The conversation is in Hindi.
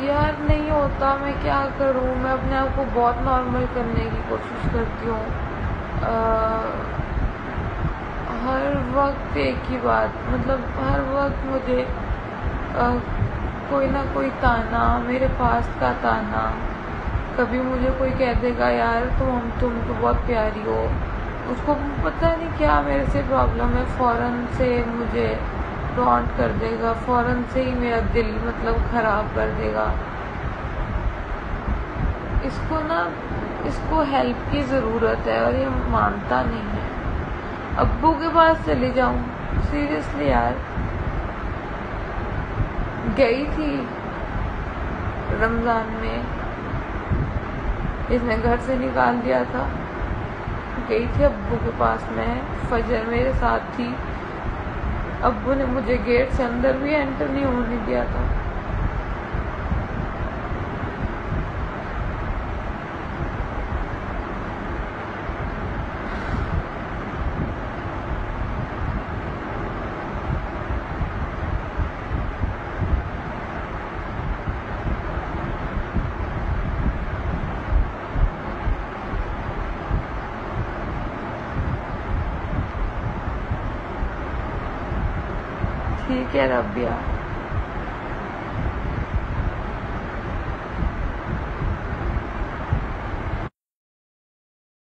यार नहीं होता, मैं क्या करूँ। मैं अपने आप को बहुत नॉर्मल करने की कोशिश करती हूँ। हर वक्त एक ही बात, मतलब हर वक्त मुझे कोई ना कोई ताना, मेरे पास का ताना। कभी मुझे कोई कह देगा यार तुम तो बहुत प्यारी हो, उसको पता नहीं क्या मेरे से प्रॉब्लम है, फ़ौरन से मुझे टॉन्ट कर देगा, फ़ौरन से ही मेरा दिल मतलब ख़राब कर देगा। इसको हेल्प की ज़रूरत है और ये मानता नहीं है। अब्बू के पास चली जाऊँ? सीरियसली यार, गई थी रमज़ान में, इसने घर से निकाल दिया था। गई थी अब्बू के पास, मैं फजर मेरे साथ थी। अब्बू ने मुझे गेट से अंदर भी एंटर नहीं होने दिया था। ठीक है रबिया।